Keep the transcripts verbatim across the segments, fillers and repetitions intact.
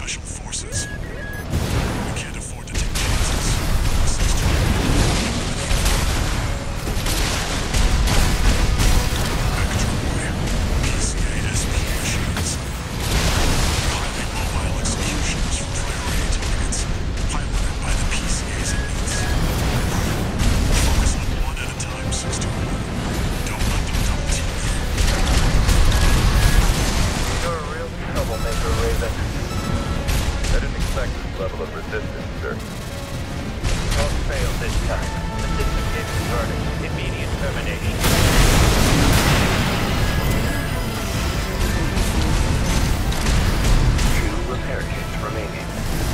Special Forces. We can't afford to take chances. six two one. EKDROMOI. P C A S P machines. Highly mobile executioners for priority targets, piloted by the P C A's elites. Focus on one at a time, six two one. Don't let them double team you. You're a real troublemaker, Raven. I didn't expect this level of resistance, sir. Don't fail this time. The system gives you verdict. Immediate termination. Two repair kits remaining.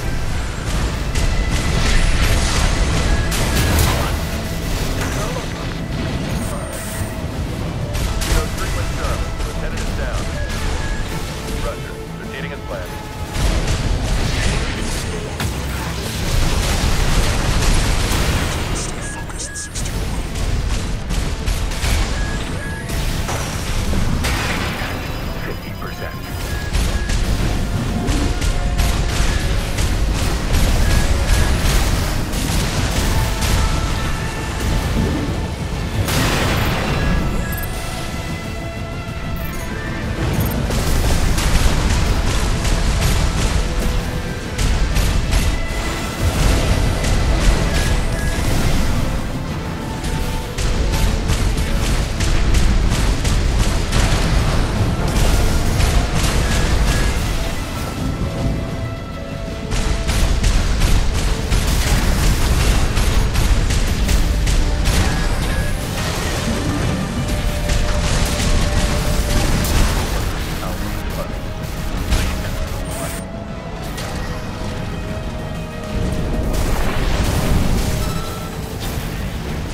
Those frequent Germans. Lieutenant is down. Roger. Proceeding as planned. Stay focused, six two one. Fifty percent.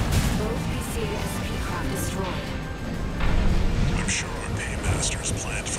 I'm sure our paymasters planned